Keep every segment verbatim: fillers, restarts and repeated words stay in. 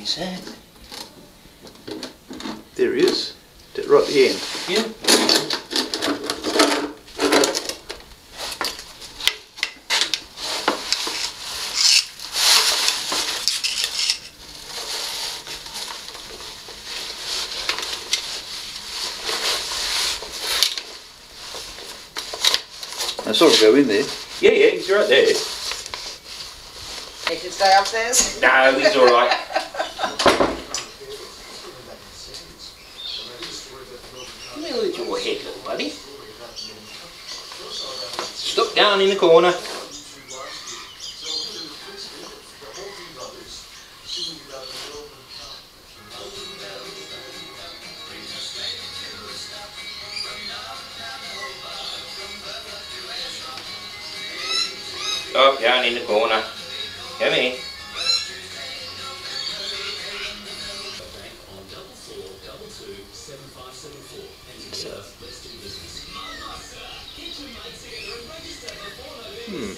Where's that? There he is. Right at the end. Yeah. I saw him go in there. Yeah, yeah, he's right there. He should stay upstairs? No, he's alright. Come here with your head, little buddy. Stop down in the corner. Stop down in the corner. Come here. Hmm.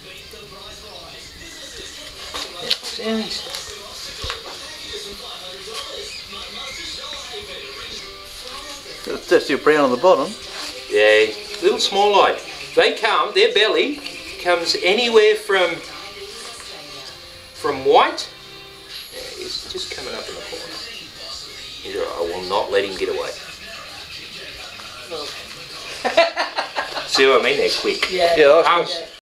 Sounds. That's still brown on the bottom. Yeah, little small eyed. They come, their belly comes anywhere from from white. Yeah, he's just coming up in the corner. He's all right, I will not let him get away. See what I mean? They're quick. Yeah. Yeah, I Um, Yeah.